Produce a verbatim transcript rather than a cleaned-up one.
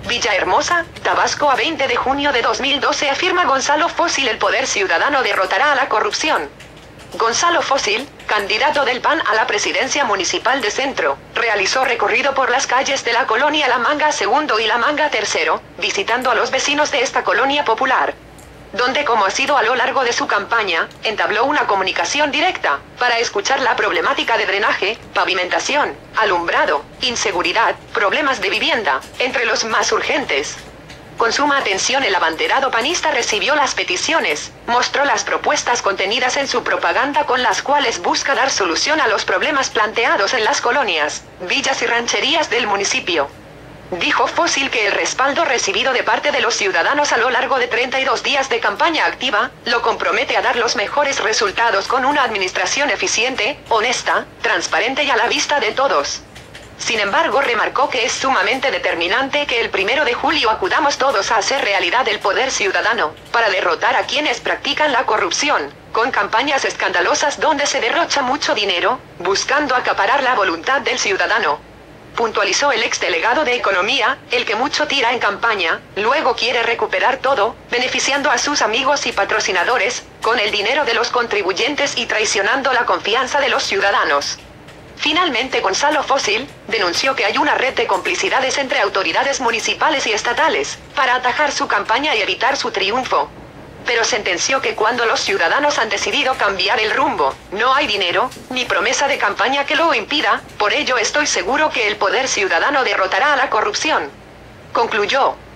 Villahermosa, Tabasco, a veinte de junio de dos mil doce. Afirma Gonzalo Fósil: el poder ciudadano derrotará a la corrupción. Gonzalo Fósil, candidato del P A N a la presidencia municipal de Centro, realizó recorrido por las calles de la colonia La Manga Segundo y La Manga Tercero, visitando a los vecinos de esta colonia popular, donde, como ha sido a lo largo de su campaña, entabló una comunicación directa para escuchar la problemática de drenaje, pavimentación, alumbrado, inseguridad, problemas de vivienda, entre los más urgentes. Con suma atención, el abanderado panista recibió las peticiones, mostró las propuestas contenidas en su propaganda con las cuales busca dar solución a los problemas planteados en las colonias, villas y rancherías del municipio. Dijo Fósil que el respaldo recibido de parte de los ciudadanos a lo largo de treinta y dos días de campaña activa, lo compromete a dar los mejores resultados con una administración eficiente, honesta, transparente y a la vista de todos. Sin embargo, remarcó que es sumamente determinante que el primero de julio acudamos todos a hacer realidad el poder ciudadano, para derrotar a quienes practican la corrupción, con campañas escandalosas donde se derrocha mucho dinero, buscando acaparar la voluntad del ciudadano. Puntualizó el exdelegado de Economía: el que mucho tira en campaña, luego quiere recuperar todo, beneficiando a sus amigos y patrocinadores, con el dinero de los contribuyentes y traicionando la confianza de los ciudadanos. Finalmente, Gonzalo Fósil denunció que hay una red de complicidades entre autoridades municipales y estatales, para atajar su campaña y evitar su triunfo. Pero sentenció que cuando los ciudadanos han decidido cambiar el rumbo, no hay dinero, ni promesa de campaña que lo impida. Por ello estoy seguro que el poder ciudadano derrotará a la corrupción. Concluyó.